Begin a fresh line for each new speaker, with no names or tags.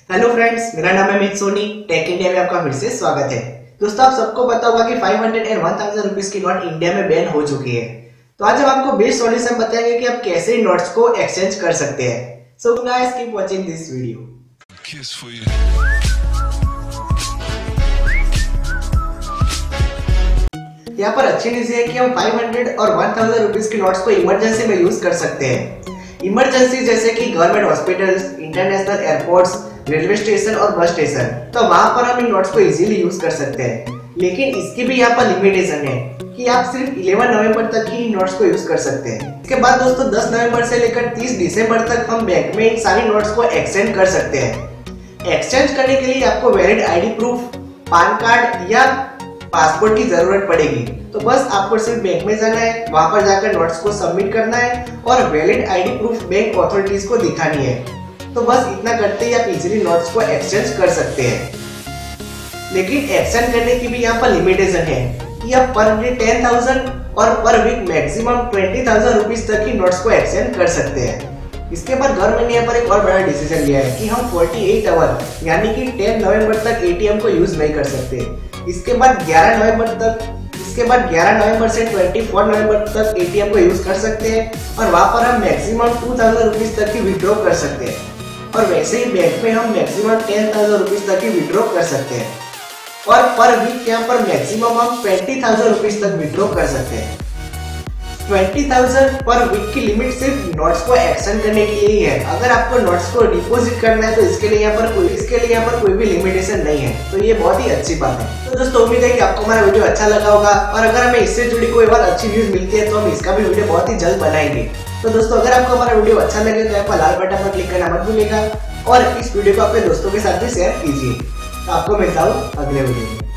Hello friends, मेरा नाम है मित सोनी। टेक इंडिया में आपका फिर से स्वागत है। दोस्तों, आप सबको पता होगा कि 500 एंड 1000 रुपीज की नोट इंडिया में बैन हो चुकी है। तो आज हम आपको बेस्ट सॉल्यूशन बताएंगे कि आप कैसे नोट्स को एक्सचेंज कर सकते हैं। So guys, keep watching this video. यहाँ पर अच्छी न्यूज़ है कि हम 500 और 1000 रुपीज की नोट्स को इमरजेंसी में यूज कर सकते हैं। इमरजेंसी जैसे कि government hospitals, international airports, railway station और बस स्टेशन, तो वहां पर हम इन नोट्स को इजीली यूज कर सकते हैं। लेकिन इसकी भी यहाँ पर लिमिटेशन है कि आप सिर्फ 11 नवंबर तक ही इन नोट्स को यूज कर सकते हैं। इसके बाद दोस्तों 10 नवंबर से लेकर 30 दिसंबर तक हम बैंक में इन सारी नोट्स को एक्सचेंज कर सकते हैं। एक्सचेंज करने के लिए आपको valid ID proof, PAN card या पासपोर्ट की जरूरत पड़ेगी। तो बस आपको सिर्फ बैंक में जाना है, वहां पर जाकर नोट्स को सबमिट करना है और valid ID proof bank authorities को दिखानी है। तो बस इतना करते ही आप इजीली नोट्स को एक्सचेंज कर सकते हैं। लेकिन एक्सचेंज करने की भी यहाँ पर लिमिटेशन है कि आप पर डे 10,000 और पर वीक मैक्सिमम 20,000 रुपीज तक की नोट्स को एक्सचेंज कर सकते हैं। इसके बाद गवर्नमेंट ने यहाँ पर एक और बड़ा डिसीजन लिया है कि हम 48 आवर यानी कि 10 नवंबर तक एटीएम को यूज नहीं कर सकते। इसके बाद 11 नवंबर से 24 नवंबर तक एटीएम को यूज कर सकते हैं और वहां पर हम मैक्सिमम 2000 रुपीज तक की विड्रॉ कर सकते हैं। और वैसे ही बैंक में हम मैक्सिमम 10,000 रुपीज तक की विड्रॉ कर सकते हैं और पर वीक यहाँ पर मैक्सिमम हम 20,000 रुपीज तक विड्रॉ कर सकते हैं। 20,000 पर वीक की लिमिट सिर्फ नोट्स को एक्सचेंज करने के लिए ही है। अगर आपको नोट्स को डिपॉजिट करना है तो इसके लिए यहाँ पर कोई भी लिमिटेशन नहीं है। तो ये बहुत ही अच्छी बात है। तो दोस्तों, उम्मीद है कि आपको हमारा वीडियो अच्छा लगा होगा और अगर हमें इससे जुड़ी कोई बात अच्छी न्यूज मिलती है तो हम इसका भी वीडियो बहुत ही जल्द बनाएंगे। तो दोस्तों, अगर आपको हमारा वीडियो अच्छा लगे तो आप लाल बटन पर क्लिक करना मत भूलिएगा और इस वीडियो को अपने दोस्तों के साथ भी शेयर कीजिए। तो आपको मिलता हूँ अगले वीडियो में।